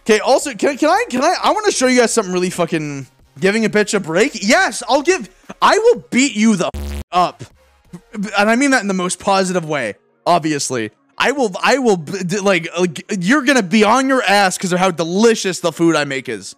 Okay, also, I want to show you guys something really fucking... Giving a bitch a break? Yes, I will beat you the up. And I mean that in the most positive way, obviously. I will, like, you're gonna be on your ass because of how delicious the food I make is.